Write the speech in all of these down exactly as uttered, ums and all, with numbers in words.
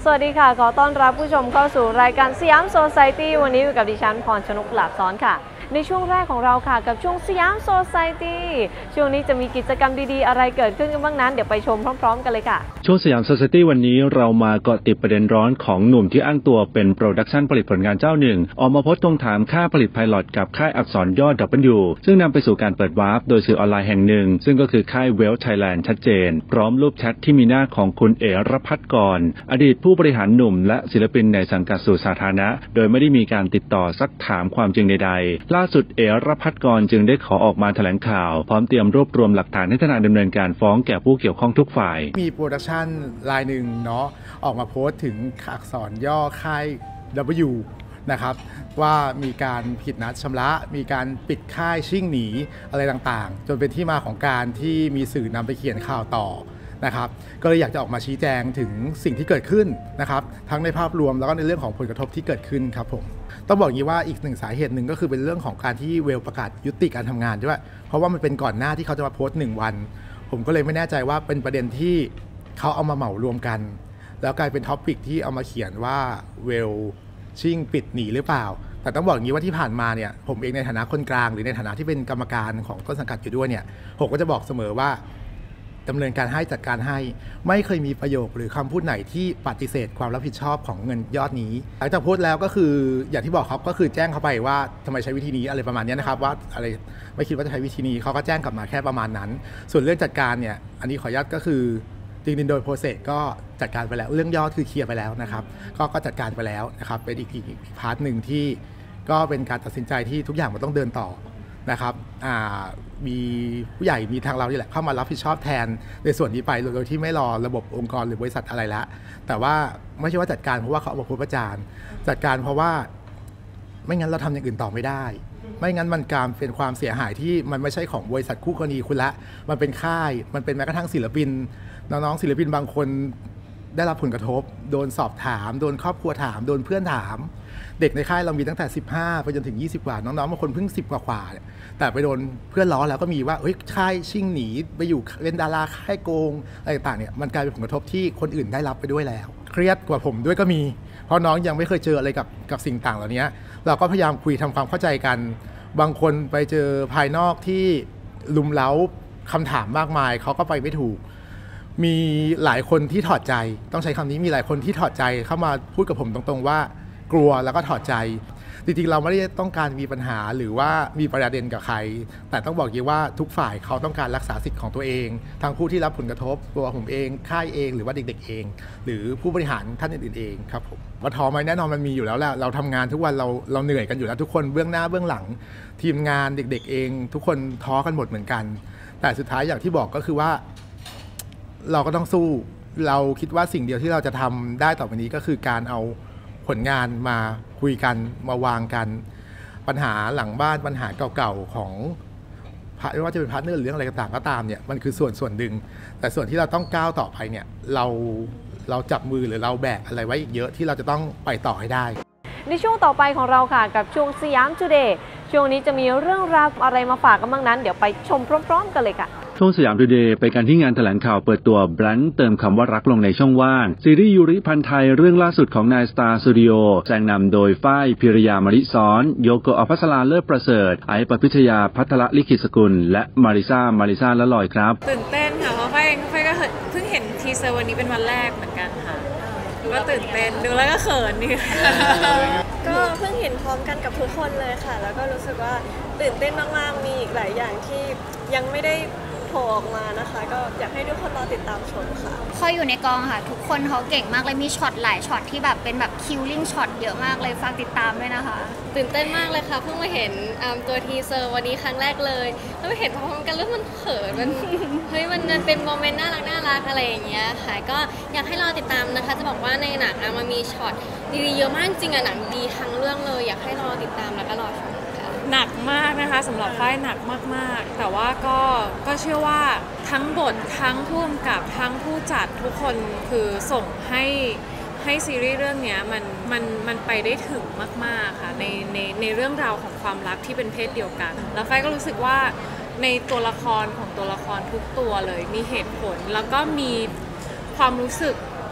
วัสดีค่ะขอต้อนรับผู้ชมเข้าสู่รายการสยามโซไซตี้วันนี้อยู่กับดิฉันพรชนกหลาบซ้อนค่ะในช่วงแรกของเราค่ะกับช่วงสยามโซไซตี้ช่วงนี้จะมีกิจกรรมดีๆอะไรเกิดขึ้นกันบ้างนั้นเดี๋ยวไปชมพร้อมๆกันเลยค่ะช่วงสยามโซไซตี้วันนี้เรามาเกาะติดประเด็นร้อนของหนุ่มที่อ้างตัวเป็นโปรดักชันผลิตผลงานเจ้าหนึ่งออกมาโพสต์ทวงถามค่าผลิตไพลอตกับค่ายอักษรย่อ ดับเบิลยู ซึ่งนำไปสู่การเปิดวาร์ปโดยสื่อออนไลน์แห่งหนึ่งซึ่งก็คือค่ายเวลไทยแลนด์ชัดเจนพร้อมรูปแชทที่มีหน้าของคุณเอ๋รพัฒน์กรอดีตผู้บริหารหนุ่มและศิลปินในสังกัดสู่สาธารณะโดยไม่ได้มีการติดต่อซักถามความจริงใดๆล่าสุดเอ๋รพัฒน์กรจึงได้ขอออกมาแถลงข่าวพร้อมเตรียมรวบรวมหลักฐานให้ทนายดำเนินการฟ้องแก่ผู้เกี่ยวข้องทุกฝ่ายมีโปรดักชันรายหนึ่งเนาะออกมาโพสต์ถึงอักษรย่อค่าย ดับเบิลยู นะครับว่ามีการผิดนัดชำระมีการปิดค่ายชิ่งหนีอะไรต่างๆจนเป็นที่มาของการที่มีสื่อนำไปเขียนข่าวต่อนะครับก็เลยอยากจะออกมาชี้แจงถึงสิ่งที่เกิดขึ้นนะครับทั้งในภาพรวมแล้วก็ในเรื่องของผลกระทบที่เกิดขึ้นครับผมต้องบอกอย่างนี้ว่าอีกหนึ่งสาเหตุหนึ่งก็คือเป็นเรื่องของการที่เวลประกาศยุติการทำงานด้วยเพราะว่ามันเป็นก่อนหน้าที่เขาจะมาโพสต์หนึ่งวันผมก็เลยไม่แน่ใจว่าเป็นประเด็นที่เขาเอามาเหมารวมกันแล้วกลายเป็นท็อปิกที่เอามาเขียนว่าเวลชิ่งปิดหนีหรือเปล่าแต่ต้องบอกอย่างนี้ว่าที่ผ่านมาเนี่ยผมเองในฐานะคนกลางหรือในฐานะที่เป็นกรรมการของต้นสังกัดอยู่ด้วยเนี่ยผมก็จะบอกเสมอว่าดำเนินการให้จัดการให้ไม่เคยมีประโยคหรือคำพูดไหนที่ปฏิเสธความรับผิดชอบของเงินยอดนี้หลังจากพูดแล้วก็คืออย่างที่บอกครับก็คือแจ้งเขาไปว่าทำไมใช้วิธีนี้อะไรประมาณนี้นะครับว่าอะไรไม่คิดว่าจะใช้วิธีนี้เขาก็แจ้งกลับมาแค่ประมาณนั้นส่วนเรื่องจัดการเนี่ยอันนี้ขออนุญาตก็คือจริงๆโดยโปรเซสก็จัดการไปแล้วเรื่องยอดคือเคลียร์ไปแล้วนะครับก็ก็จัดการไปแล้วนะครับเป็นอีกอีกพาร์ทหนึ่งที่ก็เป็นการตัดสินใจที่ทุกอย่างมันต้องเดินต่อนะครับมีผู้ใหญ่มีทางเราที่แหละเข้ามารับผิดชอบแทนในส่วนนี้ไปโดยที่ไม่รอระบบองค์กรหรือบริษัทอะไรแล้วแต่ว่าไม่ใช่ว่าจัดการเพราะว่าเขาเอามาพูดประจานจัดการเพราะว่าไม่งั้นเราทำอย่างอื่นต่อไม่ได้ไม่งั้นมันการเป็นความเสียหายที่มันไม่ใช่ของบริษัทคู่กรณีคุณละมันเป็นค่ายมันเป็นแม้กระทั่งศิลปินน้องๆศิลปินบางคนได้รับผลกระทบโดนสอบถามโดนครอบครัวถามโดนเพื่อนถามเด็กในค่ายเรามีตั้งแต่สิบห้าไปจนถึงยี่สิบกว่าน้องๆบางคนเพิ่งสิบกว่าๆแต่ไปโดนเพื่อนล้อแล้วก็มีว่าเฮ้ยค่ายชิ่งหนีไปอยู่เป็นดาราค่ายโกงอะไรต่างๆเนี่ยมันกลายเป็นผลกระทบที่คนอื่นได้รับไปด้วยแล้วเครียดกว่าผมด้วยก็มีเพราะน้องยังไม่เคยเจออะไรกับกับสิ่งต่างเหล่านี้เราก็พยายามคุยทำความเข้าใจกันบางคนไปเจอภายนอกที่ลุมเล้าคำถามมากมายเขาก็ไปไม่ถูกมีหลายคนที่ถอดใจต้องใช้คำนี้มีหลายคนที่ถอดใจเข้ามาพูดกับผมตรงๆว่ากลัวแล้วก็ถอดใจจริงๆเราไม่ได้ต้องการมีปัญหาหรือว่ามีประเด็นกับใครแต่ต้องบอกอย่างว่าทุกฝ่ายเขาต้องการรักษาสิทธิ์ของตัวเองทั้งผู้ที่รับผลกระทบตัวผมเองค่ายเองหรือว่าเด็กๆเองหรือผู้บริหารท่านอื่นๆเองครับผมว่าท้อไหมแน่นอนมันมีอยู่แล้วแหละเราทำงานทุกวันเราเราเหนื่อยกันอยู่แล้วทุกคนเบื้องหน้าเบื้องหลังทีมงานเด็กๆเองทุกคนท้อกันหมดเหมือนกันแต่สุดท้ายอย่างที่บอกก็คือว่าเราก็ต้องสู้เราคิดว่าสิ่งเดียวที่เราจะทำได้ต่อไปนี้ก็คือการเอาผลงานมาคุยกันมาวางกันปัญหาหลังบ้านปัญหาเก่าๆของไม่ว่าจะเป็นพาร์ทเนอร์หรือเรื่องอะไรต่างๆก็ตามเนี่ยมันคือส่วนส่วนหนึ่งแต่ส่วนที่เราต้องก้าวต่อไปเนี่ยเราเราจับมือหรือเราแบกอะไรไว้อีกเยอะที่เราจะต้องไปต่อให้ได้ในช่วงต่อไปของเราค่ะกับช่วงสยามทูเดย์ช่วงนี้จะมีเรื่องราวอะไรมาฝากกันบ้างนั้นเดี๋ยวไปชมพร้อมๆกันเลยค่ะช่วงสยามทูเดย์ไปกันที่งานแถลงข่าวเปิดตัวแบงค์เติมคำว่ารักลงในช่องว่างซีรีส์ยูริพันธ์ไทยเรื่องล่าสุดของนายสตาร์สตูดิโอแสดงนำโดยฝ้ายพิรยามริซ้อนโยโกอภัสราเลิศประเสริฐไอซ์ปพิชยาพัทรลิขิตสกุลและมาริซามาริซาละลอยครับตื่นเต้นค่ะเพราะฝ้ายเองฝ้ายก็เพิ่งเห็นทีเซอร์วันนี้เป็นวันแรกเหมือนกันค่ะก็ตื่นเต้นดูแล้วก็เขินนี่ก็เพิ่งเห็นพร้อมกันกับทุกคนเลยค่ะแล้วก็รู้สึกว่าตื่นเต้นมากๆมีอีกหลายอย่างที่ยังไม่ได้โผล่ออกมานะคะก็อยากให้ทุกคนรอติดตามชมค่ะพออยู่ในกองค่ะทุกคนเขาเก่งมากเลยมีช็อตหลายช็อตที่แบบเป็นแบบคิลลิ่งช็อตเยอะมากเลยฝากติดตามด้วยนะคะตื่นเต้นมากเลยค่ะเพิ่งมาเห็นตัวทีเซอร์วันนี้ครั้งแรกเลยแล้วไปเห็นพร้อมกันแล้วมันเขินมันเฮ้ยมันเป็นโมเมนต์น่ารักน่ารักอะไรอย่างเงี้ยค่ะก็อยากให้รอติดตามนะคะจะบอกว่าในหนังมันมีช็อตดีๆเยอะมากจริงอะหนังดีทั้งเรื่องเลยอยากให้รอติดตามแล้วก็รอชมหนักมากนะคะสำหรับฝ้ายหนักมากๆแต่ว่าก็ก็เชื่อว่าทั้งบททั้งผู้กำกับทั้งผู้จัดทุกคนคือส่งให้ให้ซีรีส์เรื่องนี้มันมันมันไปได้ถึงมากๆค่ะในในในเรื่องราวของความรักที่เป็นเพศเดียวกันแล้วฝ้ายก็รู้สึกว่าในตัวละครของตัวละครทุกตัวเลยมีเหตุผลแล้วก็มีความรู้สึก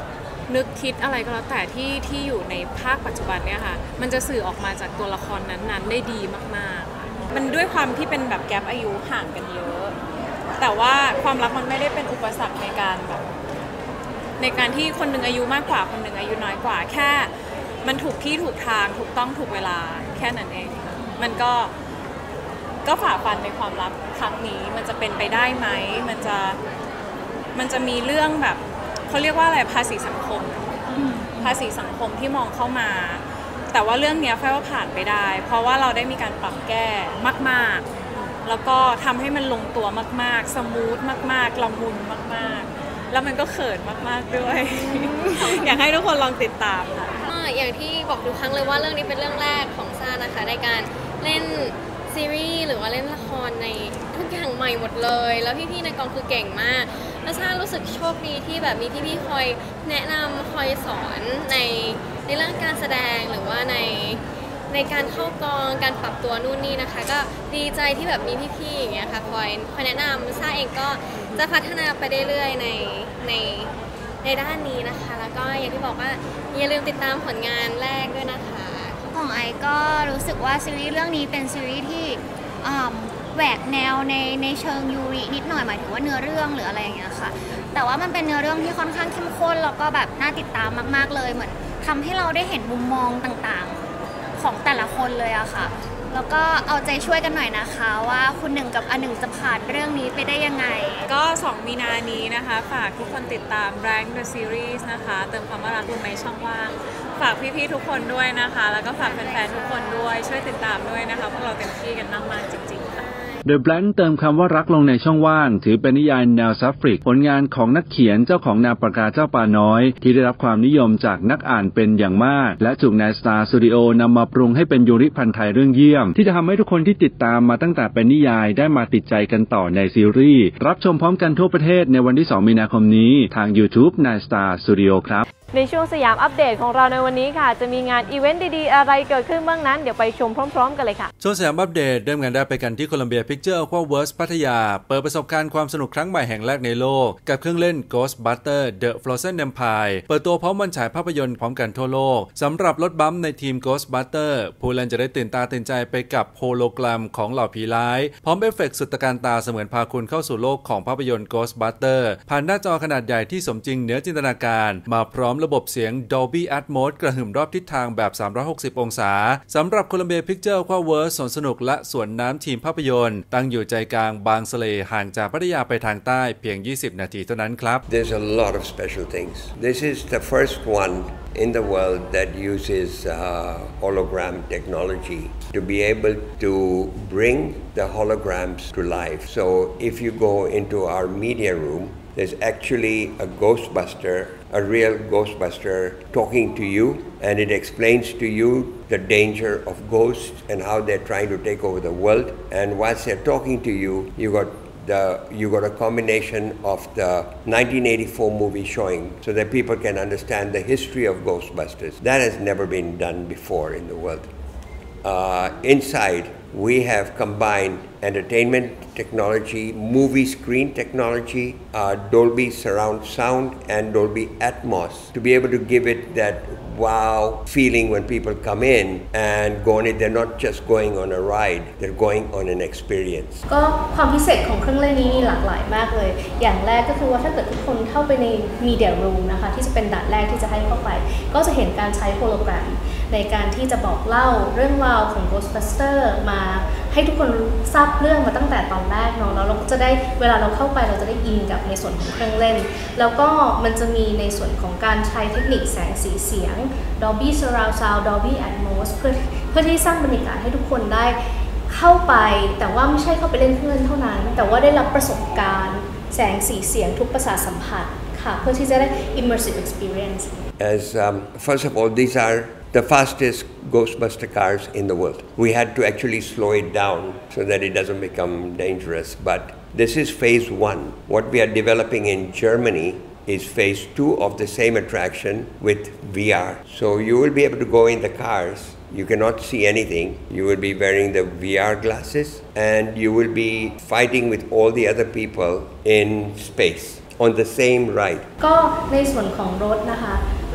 นึกคิดอะไรก็แล้วแต่ที่ที่อยู่ในภาคปัจจุบันเนี่ยค่ะมันจะสื่อออกมาจากตัวละครนั้นๆได้ดีมากๆมันด้วยความที่เป็นแบบแกปอายุห่างกันเยอะแต่ว่าความรักมันไม่ได้เป็นอุปสรรคในการแบบในการที่คนหนึ่งอายุมากกว่าคนหนึ่งอายุน้อยกว่าแค่มันถูกที่ถูกทางถูกต้องถูกเวลาแค่นั้นเองมันก็ก็ฝ่าฟันในความรักครั้งนี้มันจะเป็นไปได้ไหมมันจะมันจะมีเรื่องแบบเขาเรียกว่าอะไรภาษีสังคมภาษีสังคมที่มองเข้ามาแต่ว่าเรื่องนี้แค่ว่าผ่านไปได้เพราะว่าเราได้มีการปรับแก้มากๆแล้วก็ทำให้มันลงตัวมากๆสมูทมากๆละมุนมากๆแล้วมันก็เขินมากๆด้วย อยากให้ทุกคนลองติดตามค่ะอย่างที่บอกทุกครั้งเลยว่าเรื่องนี้เป็นเรื่องแรกของซ่านะคะในการเล่นซีรีส์หรือว่าเล่นละครในทุกอย่างใหม่หมดเลยแล้วพี่ๆในกองคือเก่งมากแล้วซ่ารู้สึกโชคดีที่แบบมีพี่ๆคอยแนะนำคอยสอนในในเรื่องการแสดงหรือว่าในในการเข้ากองการปรับตัวนู่นนี่นะคะก็ดีใจที่แบบมีพี่ๆอย่างเงี้ยค่ะคอยคอยแนะนำซ่าเองก็จะพัฒนาไปเรื่อยๆในในในด้านนี้นะคะแล้วก็อย่างที่บอกว่าอย่าลืมติดตามผลงานแรกด้วยนะคะของไอก็รู้สึกว่าซีรีส์เรื่องนี้เป็นซีรีส์ที่แหวกแนวในในเชิงยูรินิดหน่อยหมายถึงว่าเนื้อเรื่องหรืออะไรอย่างเงี้ยค่ะแต่ว่ามันเป็นเนื้อเรื่องที่ค่อนข้างเข้มข้นแล้วก็แบบน่าติดตามมากๆเลยเหมือนทำให้เราได้เห็นมุมมองต่างๆของแต่ละคนเลยอะค่ะแล้วก็เอาใจช่วยกันหน่อยนะคะว่าคุณหนึ่งกับอันหนึ่งจะผ่านเรื่องนี้ไปได้ยังไงก็สองมีนานี้นะคะฝากทุกคนติดตาม Rank the Series นะคะเติมความรักลงในช่องว่างฝากพี่ๆทุกคนด้วยนะคะแล้วก็ฝากแฟนๆทุกคนด้วยช่วยติดตามด้วยนะคะพวกเราเต็มที่กันมากๆจริงๆค่ะ The Blank เติมคำว่ารักลงในช่องว่างถือเป็นนิยายแนวซัฟฟริกผลงานของนักเขียนเจ้าของนามปากกาเจ้าปลาน้อยที่ได้รับความนิยมจากนักอ่านเป็นอย่างมากและถูก Nightstar Studio นำมาปรุงให้เป็นยูริพันธ์ไทยเรื่องเยี่ยมที่จะทำให้ทุกคนที่ติดตามมาตั้งแต่เป็นนิยายได้มาติดใจกันต่อในซีรีส์รับชมพร้อมกันทั่วประเทศในวันที่สองมีนาคมนี้ทาง YouTube Nightstar Studio ครับในช่วงสยามอัปเดตของเราในวันนี้ค่ะจะมีงานอีเวนต์ดีๆอะไรเกิดขึ้นบ้างนั้นเดี๋ยวไปชมพร้อมๆกันเลยค่ะช่วงสยามอัปเดตเริ่มงานได้ไปกันที่โคลัมเบียพิกเจอร์อควาเวิร์สพัทยาเปิดประสบการณ์ความสนุกครั้งใหม่แห่งแรกในโลกกับเครื่องเล่น Ghostbuster The Frozen Empire เปิดตัวพร้อมวันฉายภาพยนตร์พร้อมกันทั่วโลกสำหรับรถบัมป์ในทีม Ghostbuster ผู้เล่นจะได้ตื่นตาตื่นใจไปกับโฮโลแกรมของเหล่าผีร้ายพร้อมเอฟเฟกต์สุดตระการตาเสมือนพาคุณเข้าสู่โลกของภาพยนตร์ Ghostbuster ผ่านหน้าจอขนาดใหญ่ที่สมจริงเหนือจินตนาการมาพร้อมระบบเสียง Dolby Atmos กระหึ่มรอบทิศทางแบบสามร้อยหกสิบองศาสำหรับโคลัมเบียพิกเจอร์อควาเวิร์สสวนสนุกและสวนน้ำทีมภาพยนตร์ตั้งอยู่ใจกลางบางสะเลห่างจากพัทยาไปทางใต้เพียงยี่สิบนาทีเท่านั้นครับ There's a lot of special things. This is the first one in the world that uses uh, hologram technology to be able to bring the holograms to life. So if you go into our media room, there's actually a Ghostbuster, a real Ghostbuster talking to you, and it explains to you the danger of ghosts and how they're trying to take over the world. And whilst they're talking to you, you got the you got a combination of the nineteen eighty-four movie showing so that people can understand the history of Ghostbusters. That has never been done before in the world. Uh, inside, we have combined entertainment technology, movie screen technology, uh, Dolby surround sound, and Dolby Atmos to be able to give it that wow feeling when people come in and go on it. They're not just going on a ride, they're going on an experience. ก็ความพิเศษของเครื่องเล่นนี้มีหลากหลายมากเลยอย่างแรกก็คือว่าถ้าเกิดทุกคนเข้าไปใน Media Room นะคะที่จะเป็นด่านแรกที่จะให้เข้าไปก็จะเห็นการใช้โฮโลแกรมในการที่จะบอกเล่าเรื่องราวของ Ghostbuster มาให้ทุกคนทราบเรื่องมาตั้งแต่ตอนแรกเนาะแล้วเราก็จะได้เวลาเราเข้าไปเราจะได้อินกับในส่วนของเครื่องเล่นแล้วก็มันจะมีในส่วนของการใช้เทคนิคแสงสีเสียง Dolby Surround Sound Dolby Atmos เพื่อเพื่อที่สร้างบรรยากาศให้ทุกคนได้เข้าไปแต่ว่าไม่ใช่เข้าไปเล่นเครื่องเล่นเท่านั้นแต่ว่าได้รับประสบการณ์แสงสีเสียงทุกประสาทสัมผัสค่ะเพื่อที่จะได้ immersive experience. As um, first of all, these are the fastest Ghostbuster cars in the world. We had to actually slow it down so that it doesn't become dangerous. But this is phase one. What we are developing in Germany is phase two of the same attraction with V R. So you will be able to go in the cars. You cannot see anything. You will be wearing the V R glasses and you will be fighting with all the other people in space on the same ride. ก็ในส่วนของรถนะคะ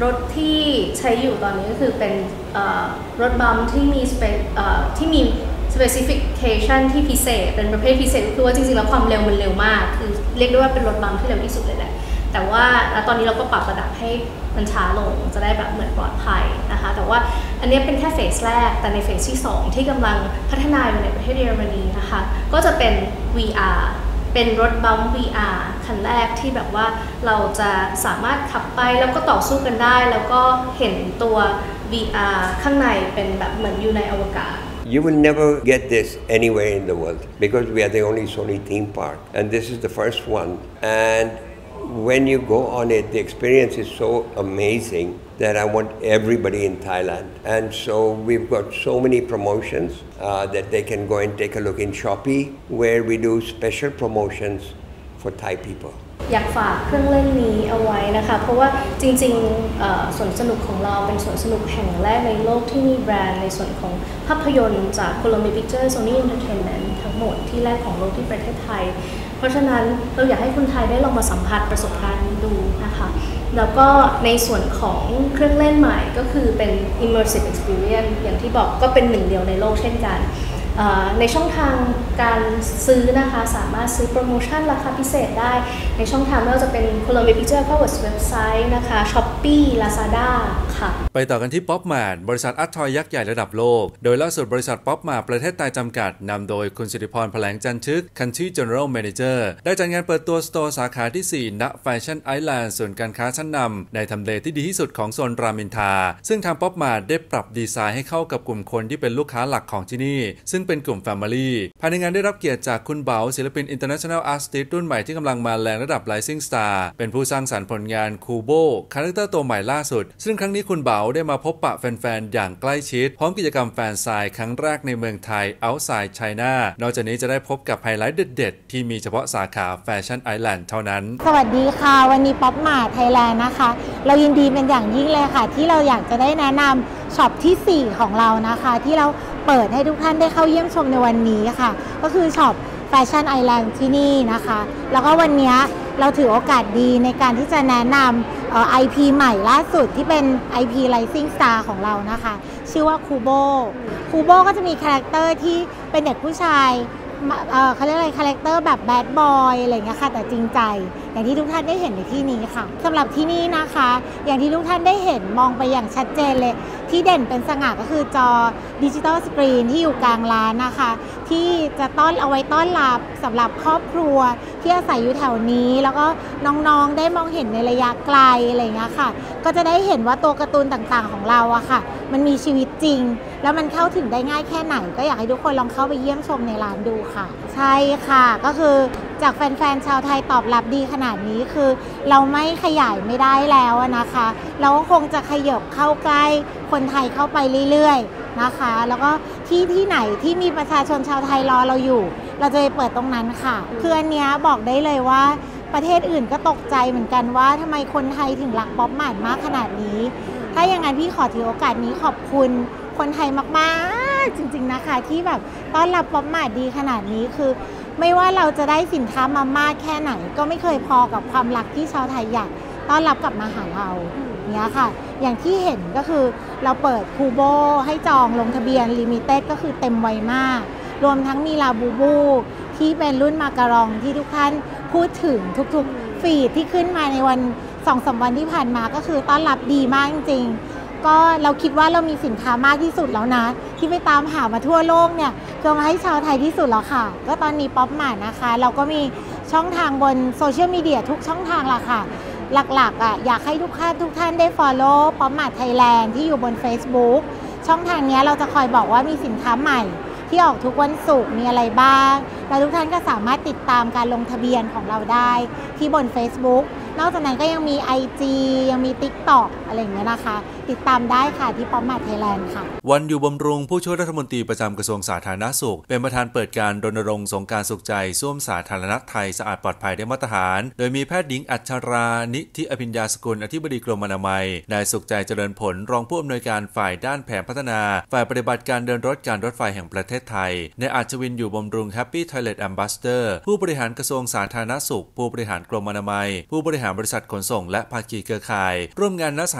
รถที่ใช้อยู่ตอนนี้ก็คือเป็นรถบัมที่มีที่มี specification ที่พิเศษเป็นประเภทพิเศษคือว่าจริงๆแล้วความเร็วมันเร็วมากคือเรียกได้ว่าเป็นรถบัมที่เร็วที่สุดเลยแหละแต่ว่าตอนนี้เราก็ปรับระดับให้มันช้าลงจะได้แบบเหมือนปลอดภัยนะคะแต่ว่าอันนี้เป็นแค่เฟสแรกแต่ในเฟสที่สองที่กำลังพัฒนาอยู่ในประเทศเยอรมนีนะคะก็จะเป็น วี อาร์ เป็นรถบัม วี อาร์ คันแรกที่แบบว่าเราจะสามารถขับไปแล้วก็ต่อสู้กันได้แล้วก็เห็นตัว วี อาร์ ข้างในเป็นแบบเหมือนอยู่ในอวกาศ You will never get this anywhere in the world because we are the only Sony theme park and this is the first one and when you go on it the experience is so amazing that I want everybody in Thailand and so we've got so many promotions uh, that they can go and take a look in Shopee where we do special promotions for Thai people อยากฝากเครื่องเล่นนี้เอาไว้นะคะเพราะว่าจริงๆสวนสนุกของเราเป็นสวนสนุกแห่งแรกในโลกที่มีแบรนด์ในส่วนของภาพยนตร์จาก Columbia Pictures Sony Entertainment ทั้งหมดที่แรกของโลกที่ประเทศไทยเพราะฉะนั้นเราอยากให้คนไทยได้ลองมาสัมผัสประสบการณ์นี้ดูนะคะแล้วก็ในส่วนของเครื่องเล่นใหม่ก็คือเป็น immersive experience อย่างที่บอกก็เป็นหนึ่งเดียวในโลกเช่นกันในช่องทางการซื้อนะคะสามารถซื้อโปรโมชั่นราคาพิเศษได้ในช่องทางไม่ว่าจะเป็น Columbia Pictures Power เว็บไซต์นะคะ Shopee Lazada ค่ะไปต่อกันที่ป๊อปมาร์ทบริษัทอัททอยยักษ์ใหญ่ระดับโลกโดยล่าสุดบริษัทป๊อปมาร์ทประเทศไทยจำกัดนำโดยคุณสิริพรแผลงจันทึก Country General Manager ได้จัดงานเปิดตัวสโตร์สาขาที่สี่ณแฟชั่นไอแลนด์ศูนย์การค้าชั้นนำในทำเลที่ดีที่สุดของโซนรามอินทราซึ่งทางป๊อปมาร์ทได้ปรับดีไซน์ให้เข้ากับกลุ่มคนที่เป็นลูกค้าหลักของที่นี่ซึ่งเป็นกลุ่มFamily ภายในงานได้รับเกียรติจากคุณเบาศิลปิน International Artist รุ่นใหม่ที่กำลังมาแรงระดับ Rising Star เป็นผู้สร้างสรรค์ผลงานคูโบคาแรคเตอร์ตัวใหม่ล่าสุดซึ่งครั้งนี้คุณเบาได้มาพบปะแฟนๆอย่างใกล้ชิดพร้อมกิจกรรมแฟนไซน์ครั้งแรกในเมืองไทย Outside China นอกจากนี้จะได้พบกับไฮไลท์เด็ดๆที่มีเฉพาะสาขาแฟชั่นไอแลนด์เท่านั้นสวัสดีค่ะวันนี้ป๊อปมาร์ทไทยแลนด์นะคะเรายินดีเป็นอย่างยิ่งเลยค่ะที่เราอยากจะได้แนะนำช็อปที่สี่ของเรานะคะที่เราเปิดให้ทุกท่านได้เข้าเยี่ยมชมในวันนี้ค่ะก็คือช็อปแฟชั่นไอแลนด์ที่นี่นะคะแล้วก็วันนี้เราถือโอกาสดีในการที่จะแนะนำเอ่อ ไอ พี ใหม่ล่าสุดที่เป็น ไอ พี Rising Star ของเรานะคะชื่อว่าคูโบคูโบก็จะมีคาแรคเตอร์ที่เป็นเด็กผู้ชายเอ่อเขาเรียกอะไรคาแรคเตอร์แบบแบดบอยอะไรอย่างเงี้ยค่ะแต่จริงใจอย่างที่ทุกท่านได้เห็นในที่นี้ค่ะสำหรับที่นี่นะคะอย่างที่ทุกท่านได้เห็นมองไปอย่างชัดเจนเลยที่เด่นเป็นสง่าก็คือจอดิจิตอลสกรีนที่อยู่กลางร้านนะคะที่จะต้อนเอาไว้ต้อนรับสำหรับครอบครัวที่อาศัยอยู่แถวนี้แล้วก็น้องๆได้มองเห็นในระยะไกลอะไรอย่างเงี้ยค่ะก็จะได้เห็นว่าตัวการ์ตูนต่างๆของเราอะค่ะมันมีชีวิตจริงแล้วมันเข้าถึงได้ง่ายแค่ไหนก็อยากให้ทุกคนลองเข้าไปเยี่ยมชมในร้านดูค่ะใช่ค่ะก็คือจากแฟนๆชาวไทยตอบรับดีขนาดนี้คือเราไม่ขยายไม่ได้แล้วนะคะเราก็คงจะขยับเข้าใกล้คนไทยเข้าไปเรื่อยๆนะคะแล้วก็ที่ที่ไหนที่มีประชาชนชาวไทยรอเราอยู่เราจะไปเปิดตรงนั้นค่ะคืออันเนี้ยบอกได้เลยว่าประเทศอื่นก็ตกใจเหมือนกันว่าทำไมคนไทยถึงรักป๊อปมาร์ทมากขนาดนี้ถ้าอย่างนั้นพี่ขอถือโอกาสนี้ขอบคุณคนไทยมากๆจริงๆนะคะที่แบบต้อนรับป๊อปมาร์ทดีขนาดนี้คือไม่ว่าเราจะได้สินค้ามามากแค่ไหนก็ไม่เคยพอกับความรักที่ชาวไทยอยากต้อนรับกลับมาหาเราเนี้ยค่ะอย่างที่เห็นก็คือเราเปิดคูโบให้จองลงทะเบียนลิมิเต็ดก็คือเต็มไวมากรวมทั้งมีลาบูบูที่เป็นรุ่นมาการองที่ทุกท่านพูดถึงทุกๆฟีดที่ขึ้นมาในวัน สองสาม วันที่ผ่านมาก็คือต้อนรับดีมากจริงๆก็เราคิดว่าเรามีสินค้ามากที่สุดแล้วนะที่ไปตามหามาทั่วโลกเนี่ยก็มาให้ชาวไทยที่สุดแล้วค่ะก็ตอนนี้ป๊อปมาร์ทนะคะเราก็มีช่องทางบนโซเชียลมีเดียทุกช่องทางละค่ะหลักๆอ่ะอยากให้ทุกท่านทุกท่านได้ follow ป๊อปมาร์ทไทยแลนด์ที่อยู่บน Facebook ช่องทางนี้เราจะคอยบอกว่ามีสินค้าใหม่ที่ออกทุกวันศุกร์มีอะไรบ้างแล้วทุกท่านก็สามารถติดตามการลงทะเบียนของเราได้ที่บน Facebook นอกจากนั้นก็ยังมี ไอ จี ยังมี TikTok อะไรอย่างเงี้ยนะคะติดตามได้ค่ะที่ป๊อปมาร์ทไทยแลนด์ค่ะวันอยู่บำรุงผู้ช่วยรัฐมนตรีประจำกระทรวงสาธารณสุขเป็นประธานเปิดการรณรงค์สงกรานต์สุขใจส้วมสาธารณะไทยสะอาดปลอดภัยได้มาตรฐานโดยมีแพทย์หญิงอัชรานิธิอภิญญาสกุลอธิบดีกรมอนามัยนายสุขใจเจริญผลรองผู้อำนวยการฝ่ายด้านแผนพัฒนาฝ่ายปฏิบัติการเดินรถการรถไฟแห่งประเทศไทยนายอัจวินอยู่บำรุง Happy Toilet Ambassador ผู้บริหารกระทรวงสาธารณสุขผู้บริหารกรมอนามัยผู้บริหารบริษัทขนส่งและภาคีเครือข่ายร่วมงานณสถ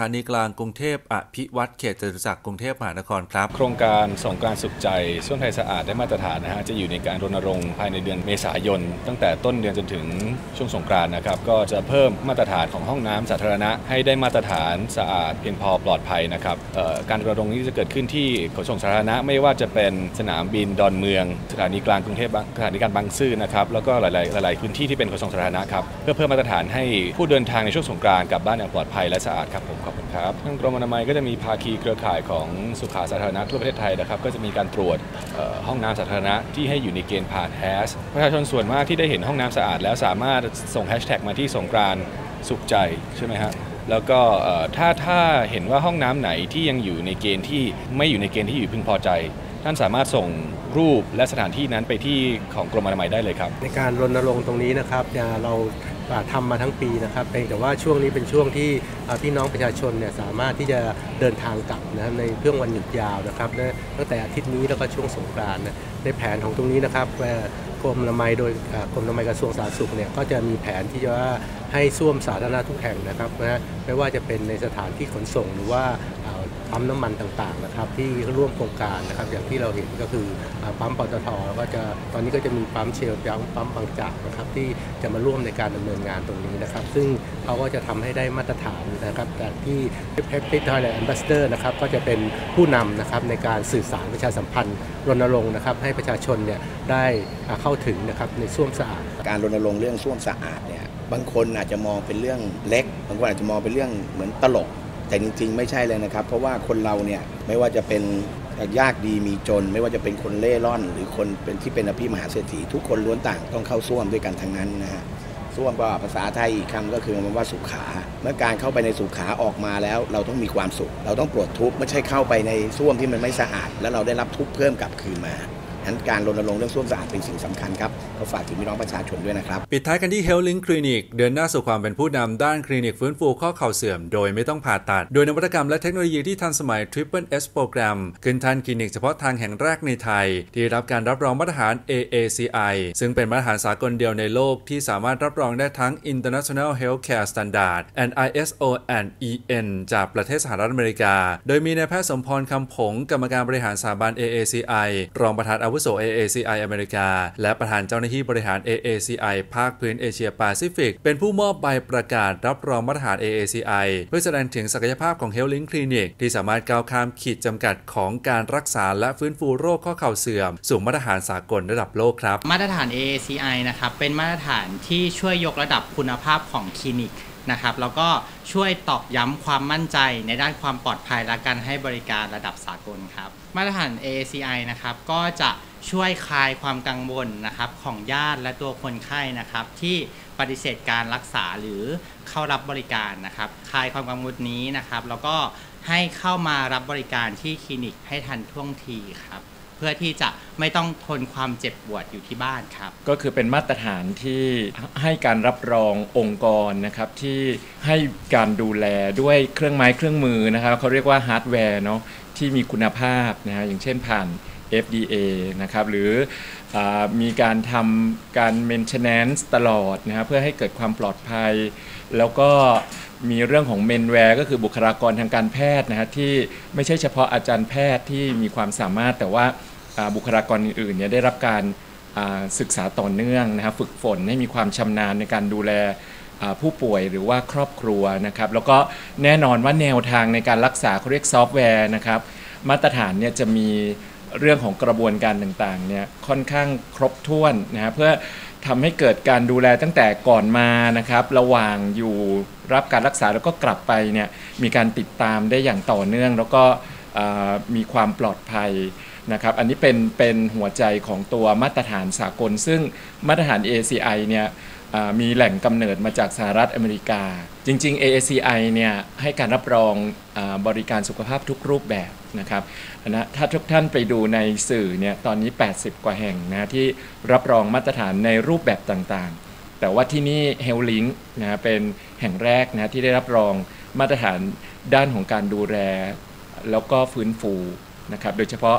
านีกลางกรุงเทพอภิวัตรเขตจตุจักรกรุงเทพมหานครครับโครงการสงกรานต์สุขใจส้วมไทยสะอาดได้มาตรฐานนะฮะจะอยู่ในการรณรงค์ภายในเดือนเมษายนตั้งแต่ต้นเดือนจนถึงช่วงสงกรานต์นะครับก็จะเพิ่มมาตรฐานของห้องน้ำสาธารณะให้ได้มาตรฐานสะอาดเพียงพอปลอดภัยนะครับการรณรงค์นี้จะเกิดขึ้นที่ขนส่งสาธารณะไม่ว่าจะเป็นสนามบินดอนเมืองสถานีกลางกรุงเทพสถานีกลางบางซื่อนะครับแล้วก็หลายๆหลายๆพื้นที่ที่เป็นขนส่งสาธารณะครับเพื่อเพิ่มมาตรฐานให้ผู้เดินทางในช่วงสงกรานต์กลับบ้านอย่างปลอดภัยและสะอาดครับผมขอบคุณครับทางกรมอนามัยก็จะมีภาคีเครือข่ายของสุขาสาธารณะทั่วประเทศไทยนะครับก็จะมีการตรวจห้องน้ำสาธารณะที่ให้อยู่ในเกณฑ์ผ่านแฮชประชาชนส่วนมากที่ได้เห็นห้องน้ำสะอาดแล้วสามารถส่งแฮชแท็กมาที่สงกรานต์สุขใจใช่ไหมฮะแล้วก็ถ้าถ้าเห็นว่าห้องน้ำไหนที่ยังอยู่ในเกณฑ์ที่ไม่อยู่ในเกณฑ์ที่อยู่พึงพอใจท่านสามารถส่งรูปและสถานที่นั้นไปที่ของกรมอนามัยได้เลยครับในการรณรงค์ตรงนี้นะครับเราทำมาทั้งปีนะครับเพียงแต่ว่าช่วงนี้เป็นช่วงที่พี่น้องประชาชนเนี่ยสามารถที่จะเดินทางกลับนะในช่วงวันหยุดยาวนะครับตั้งแต่อาทิตย์นี้แล้วก็ช่วงสงกรานต์ในแผนของตรงนี้นะครับกรมอนามัยโดยกรมอนามัยกระทรวงสาธารณสุขเนี่ยก็จะมีแผนที่จะให้ส้วมสาธารณะทุกแห่งนะครับนะไม่ว่าจะเป็นในสถานที่ขนส่งหรือว่าปั๊มน้ำมันต่างๆนะครับที่ร่วมโครงการนะครับอย่างที่เราเห็นก็คือปั๊มปตทแล้วก็จะตอนนี้ก็จะมีปั๊มเชลล์ปั๊มบางจากนะครับที่จะมาร่วมในการดำเนินงานตรงนี้นะครับซึ่งเขาก็จะทำให้ได้มาตรฐานนะครับแต่ที่ Pepsi Thailand Ambassador นะครับก็จะเป็นผู้นำนะครับในการสื่อสารประชาสัมพันธ์รณรงค์นะครับให้ประชาชนเนี่ยได้เข้าถึงนะครับในส้วมสะอาดการรณรงค์เรื่องส้วมสะอาดเนี่ยบางคนอาจจะมองเป็นเรื่องเล็กบางคนอาจจะมองเป็นเรื่องเหมือนตลกแต่จริงๆไม่ใช่เลยนะครับเพราะว่าคนเราเนี่ยไม่ว่าจะเป็นยากดีมีจนไม่ว่าจะเป็นคนเล่ร่อนหรือคนเป็นที่เป็นอภิมหาเศรษฐีทุกคนล้วนต่างต้องเข้าส้วมด้วยกันทั้งนั้นนะฮะส้วมก็ภาษาไทยอีกคำก็คือมันว่าสุขาเมื่อการเข้าไปในสุขาออกมาแล้วเราต้องมีความสุขเราต้องปลดทุกข์ไม่ใช่เข้าไปในส้วมที่มันไม่สะอาดแล้วเราได้รับทุกข์เพิ่มกลับคืนมานั้นการรณรงค์เรื่องส้วมสะอาดเป็นสิ่งสำคัญครับก็ฝากถึงพี่น้องประชาชนด้วยนะครับปิดท้ายกันที่ HealthLink Clinic เดินหน้าสู่ความเป็นผู้นำด้านคลินิกฟื้นฟูข้อเข่าเสื่อมโดยไม่ต้องผ่าตัดโดยนวัตกรรมและเทคโนโลยีที่ทันสมัย Triple S โปรแกรมขึ้นทันคลินิกเฉพาะทางแห่งแรกในไทยที่รับการรับรองมาตรฐาน เอ เอ ซี ไอ ซึ่งเป็นมาตรฐานสากลเดียวในโลกที่สามารถรับรองได้ทั้ง International Healthcare Standard and ไอ เอส โอ and อี เอ็น จากประเทศสหรัฐอเมริกาโดยมีนายแพทย์สมพรคำผงกรรมการบริหารสถาบัน เอ เอ ซี ไอ รองประธานอาวุโส เอ เอ ซี ไอ อเมริกาและประธานเจ้าหน้าที่บริหาร เอ เอ ซี ไอ ภาคพื้นเอเชียแปซิฟิกเป็นผู้มอบใบประกาศรับรองมาตรฐาน เอ เอ ซี ไอ เพื่อแสดงถึงศักยภาพของ HealthLink Clinic ที่สามารถก้าวข้ามขีดจำกัดของการรักษาและฟื้นฟูโรคข้อเข่าเสื่อมสู่มาตรฐานสากลระดับโลกครับมาตรฐาน เอ เอ ซี ไอ นะครับเป็นมาตรฐานที่ช่วยยกระดับคุณภาพของคลินิกนะครับแล้วก็ช่วยตอกย้ำความมั่นใจในด้านความปลอดภัยและการให้บริการระดับสากลครับมาตรฐาน เอ เอ ซี ไอ นะครับก็จะช่วยคลายความกังวลนะครับของญาติและตัวคนไข้นะครับที่ปฏิเสธการรักษาหรือเข้ารับบริการนะครับคลายความกังวลนี้นะครับแล้วก็ให้เข้ามารับบริการที่คลินิกให้ทันท่วงทีครับเพื่อที่จะไม่ต้องทนความเจ็บปวดอยู่ที่บ้านครับก็คือเป็นมาตรฐานที่ให้การรับรององค์กรนะครับที่ให้การดูแลด้วยเครื่องไม้เครื่องมือนะครับเขาเรียกว่าฮาร์ดแวร์เนาะที่มีคุณภาพนะฮะอย่างเช่นผ่าน เอฟ ดี เอ นะครับหรืออมีการทำการ maintenance ตลอดนะฮะเพื่อให้เกิดความปลอดภัยแล้วก็มีเรื่องของเมนแวร์ก็คือบุคลากรทางการแพทย์นะฮะที่ไม่ใช่เฉพาะอาจารย์แพทย์ที่มีความสามารถแต่ว่าบุคลากรอื่นๆเนี่ยได้รับการศึกษาต่อเนื่องนะฮะฝึกฝนให้มีความชำนาญในการดูแลผู้ป่วยหรือว่าครอบครัวนะครับแล้วก็แน่นอนว่าแนวทางในการรักษาเขาเรียกซอฟต์แวร์นะครับมาตรฐานเนี่ยจะมีเรื่องของกระบวนการต่างๆเนี่ยค่อนข้างครบถ้วนนะฮะเพื่อทำให้เกิดการดูแลตั้งแต่ก่อนมานะครับระหว่างอยู่รับการรักษาแล้วก็กลับไปเนี่ยมีการติดตามได้อย่างต่อเนื่องแล้วก็มีความปลอดภัยนะครับอันนี้เป็นเป็นหัวใจของตัวมาตรฐานสากลซึ่งมาตรฐาน เอ เอ ซี ไอ เนี่ยมีแหล่งกำเนิดมาจากสหรัฐอเมริกาจริงๆ เอ เอ ซี ไอ เนี่ยให้การรับรองบริการสุขภาพทุกรูปแบบนะครับนะถ้าทุกท่านไปดูในสื่อเนี่ยตอนนี้แปดสิบกว่าแห่งนะที่รับรองมาตรฐานในรูปแบบต่างๆแต่ว่าที่นี่ HealthLink นะเป็นแห่งแรกนะที่ได้รับรองมาตรฐานด้านของการดูแลแล้วก็ฟื้นฟูนะครับโดยเฉพาะ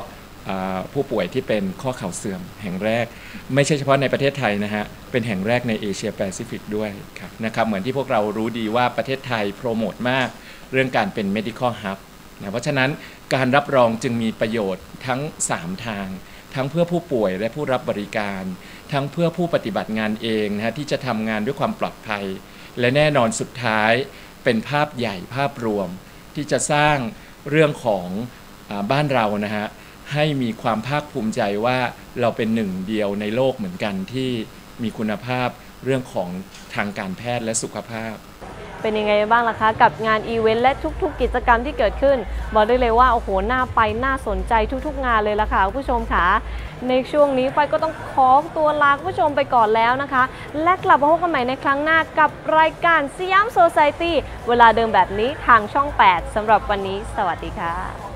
ผู้ป่วยที่เป็นข้อเข่าเสื่อมแห่งแรกไม่ใช่เฉพาะในประเทศไทยนะฮะเป็นแห่งแรกในเอเชียแปซิฟิกด้วยครับนะครับเหมือนที่พวกเรารู้ดีว่าประเทศไทยโปรโมทมากเรื่องการเป็น medical hub นะเพราะฉะนั้นการรับรองจึงมีประโยชน์ทั้งสามทางทั้งเพื่อผู้ป่วยและผู้รับบริการทั้งเพื่อผู้ปฏิบัติงานเองนะฮะที่จะทำงานด้วยความปลอดภัยและแน่นอนสุดท้ายเป็นภาพใหญ่ภาพรวมที่จะสร้างเรื่องของอ่าบ้านเรานะฮะให้มีความภาคภูมิใจว่าเราเป็นหนึ่งเดียวในโลกเหมือนกันที่มีคุณภาพเรื่องของทางการแพทย์และสุขภาพเป็นยังไงบ้างล่ะคะกับงานอีเวนต์และทุกๆกิจกรรมที่เกิดขึ้นบอกได้เลยว่าโอ้โหน่าไปน่าสนใจทุกๆงานเลยล่ะค่ะผู้ชมค่ะในช่วงนี้ไฟก็ต้องขอตัวลาผู้ชมไปก่อนแล้วนะคะและกลับมาพบกันใหม่ในครั้งหน้ากับรายการสยามโซไซตี้เวลาเดิมแบบนี้ทางช่องแปดสำหรับวันนี้สวัสดีค่ะ